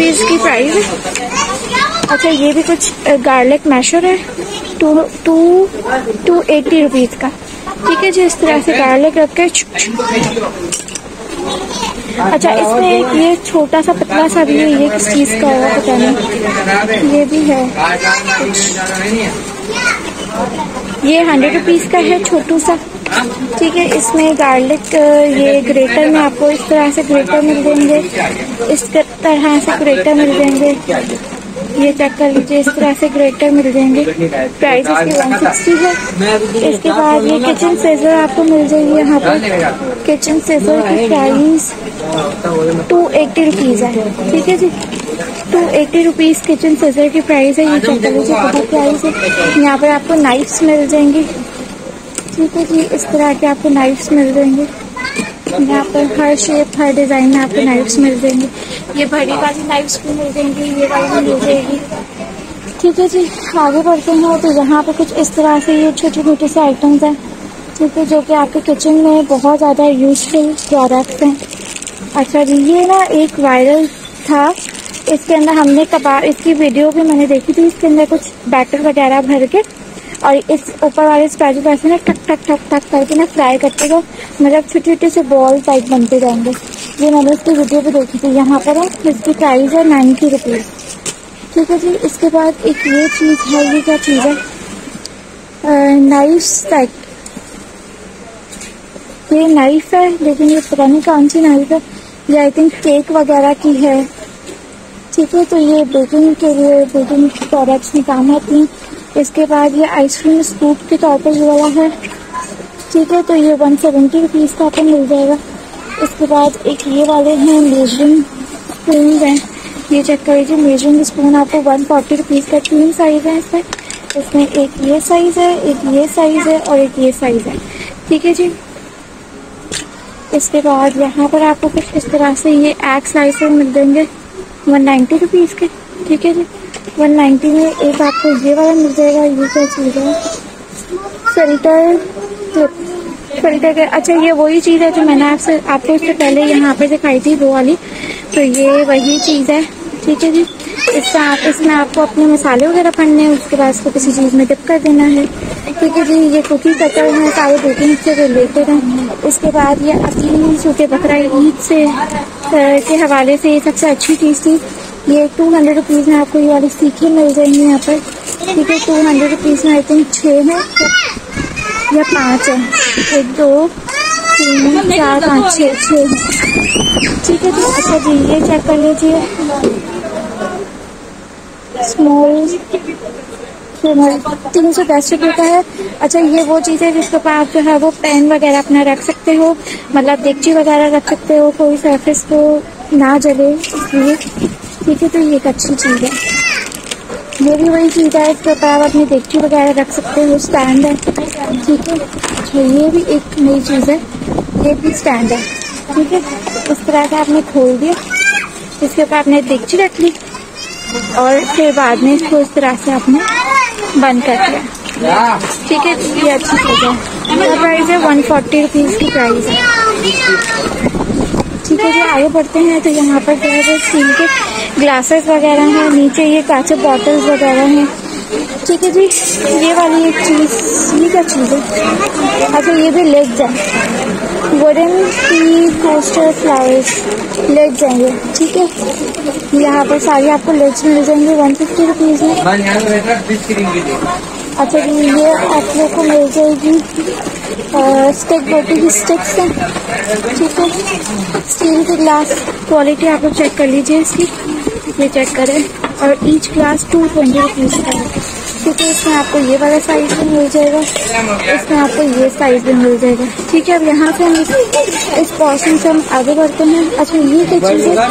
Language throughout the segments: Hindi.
रुपीज़ की प्राइस है। अच्छा ये भी कुछ गार्लिक मैशर है, 280 रुपीज़ का। ठीक है जी, इस तरह से गार्लिक रख के। अच्छा इसमें एक ये छोटा सा पतला सा भी है, ये किस चीज़ का होगा पता नहीं, ये भी है ये 100 रुपीज़ का है, छोटू सा। ठीक है, इसमें गार्लिक ये ग्रेटर में आपको इस तरह से ग्रेटर मिल जाएंगे, इस तरह से ग्रेटर मिल जाएंगे, ये चेक कर लीजिए, इस तरह से ग्रेटर मिल जाएंगे। प्राइस इसकी 160 है। इसके बाद ये किचन सीजर आपको मिल जाएगी यहाँ पर। किचन सीजर की प्राइस 280 रुपीज़ है। ठीक है जी, 280 रुपीज़ किचन सीजर की प्राइस है। ये चेक कर लीजिए बहुत प्राइस है। यहाँ पर आपको नाइफ्स मिल जाएंगी। ठीक है जी, इस तरह के आपको नाइफ्स मिल जाएंगे। यहाँ पर हर शेप हर डिज़ाइन में आपको नाइफ्स मिल जाएंगी। ये बड़ी वाली नाइफ्स भी मिल जाएंगी, ये वाली भी मिल जाएगी। ठीक है जी, आगे बढ़ते हैं तो यहाँ पे कुछ इस तरह से ये छोटे छोटे से आइटम्स हैं। ठीक है, जो कि आपके किचन में बहुत ज़्यादा यूजफुल प्रोडक्ट्स हैं। अच्छा जी, ये ना एक वायरल था, इसके अंदर हमने कबाब, इसकी वीडियो भी मैंने देखी थी। इसके अंदर कुछ बैटर वगैरह भर के और इस ऊपर वाले स्पैचुला ऐसे ना टक टक टक टक करके ना फ्राई करते गो, मतलब छोटे छोटे से बॉल टाइप बनते जाएंगे। ये मैंने इसकी वीडियो भी देखी थी। यहाँ पर है, इसकी प्राइस है 90 रुपीज़। ठीक है जी, इसके बाद एक ये चीज़ है, ये क्या चीज़ है, नाइफ सेट। ये नाइफ है, लेकिन ये पता नहीं कौन सी नाइफ है, ये आई थिंक केक वगैरह की है। ठीक है, तो ये बेकिंग के लिए, बेकिंग प्रोडक्ट्स में काम आती हैं। इसके बाद ये आइसक्रीम स्कूप के तौर पर ये वाला है। ठीक है, तो ये 170 रुपीज़ का आपको मिल जाएगा। इसके बाद एक ये वाले हैं मेजरिंग स्पून हैं, ये चेक कर लीजिए। मेजरिंग स्पून आपको 140 रुपीज़ का, 3 साइज़ है इसमें। इसमें एक ये साइज़ है, एक ये साइज़ है और एक ये साइज़ है। ठीक है जी, इसके बाद यहाँ पर आपको कुछ इस तरह से ये एग स्लाइसर मिल जाएंगे 190 रुपीज़ के। ठीक है जी, 190 में एक आपको ये वाला मिल जाएगा। ये क्या चीज़ है, फिल्टर फिल्टर के। अच्छा ये वही चीज़ है जो मैंने आपको इससे पहले यहाँ पे दिखाई थी, वो वाली। तो ये वही चीज़ है। ठीक है जी, इसमें आपको अपने मसाले वगैरह भरने हैं, उसके बाद इसको किसी चीज़ में डिप कर देना है। ठीक है जी, ये कुकी कटर है, सारे बेकिंग से रिलेटेड हैं। इसके बाद ये असली सूखे बकरा ईद से के हवाले से ये सबसे अच्छी चीज़ थी। ये 200 रुपीज़ में आपको ये वाली सीखें मिल जाएंगी यहाँ पर। ठीक है, 200 रुपीज़ में आई थिंक 6 है या 5 है, 1 2 3 4 5 6 ठीक है जी। अच्छा जी, ये चेक कर लीजिए, स्मॉल 310 रुपये का है। अच्छा ये वो चीज़ है जिसके ऊपर आप जो है वो पैन वगैरह अपना रख सकते हो, मतलब देगची वगैरह रख सकते हो, कोई सरफेस को ना जले इसलिए। ठीक है, तो ये एक अच्छी चीज़ है। ये भी वही चीज़ है, इसके ऊपर आप अपनी देगची वगैरह रख सकते हो, स्टैंड है। ठीक है, अच्छा ये भी एक नई चीज़ है, ये भी स्टैंड है। ठीक है, इस तरह से आपने खोल दिया, इसके ऊपर आपने देगची रख ली और फिर बाद में इसको इस तरह से आपने बंद कर दिया। ठीक है, ये अच्छी चीज़ है। इसका प्राइस है 140 रुपीज़ की प्राइस है। ठीक है जी, आगे बढ़ते हैं तो यहाँ पर जो है स्टील के ग्लासेस वगैरह हैं, नीचे ये कांच बॉटल्स वगैरह हैं। ठीक है जी, ये वाली एक चीज़, ये क्या चीज़ है, अच्छा ये भी लेग्स हैं, wooden tea coaster flowers legs हैं ये। ठीक है, यहाँ पर सारी आपको लेग्स मिल जाएंगे 150 रुपीज़ में। अच्छा जी, ये आप लोग को मिल जाएगी स्टिक, रोटी की स्टिक्स हैं। ठीक है, स्टील के ग्लास, क्वालिटी आप लोग चेक कर लीजिए इसकी, ये चेक करें। और ईच ग्लास 220 रुपीज़ का है। ठीक है, इसमें आपको ये वाला साइज भी मिल जाएगा, इसमें आपको ये साइज भी मिल जाएगा। ठीक है, अब यहाँ से हम इस पोर्शन से हम आगे बढ़ते हैं। अच्छा ये क्या चीज़ है,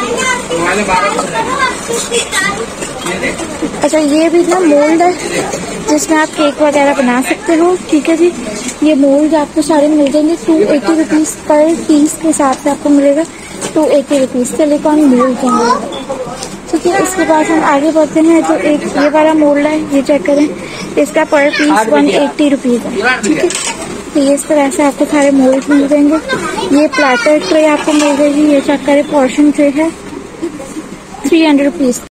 अच्छा ये भी ना मोल्ड है जिसमें आप केक वगैरह बना सकते हो। ठीक है जी, ये मोल्ड आपको सारे मिल जाएंगे 280 रुपीज़ पर पीस के हिसाब से आपको मिलेगा, 280 रुपीज़ सिलिकॉन मोल्ड होंगे। ठीक है, इसके बाद हम आगे बढ़ते हैं तो एक ये वाला मोल्ड है, ये चेक करें, इसका पर पीस 180 रुपीज़ है। ठीक है, तो ये इस तरह से आपको सारे मोल्ड मिल जाएंगे। ये प्लेटर ट्रे आपको मिल जाएगी, ये चेक करें, पोर्शन ट्रे है। 300 रुपीज़।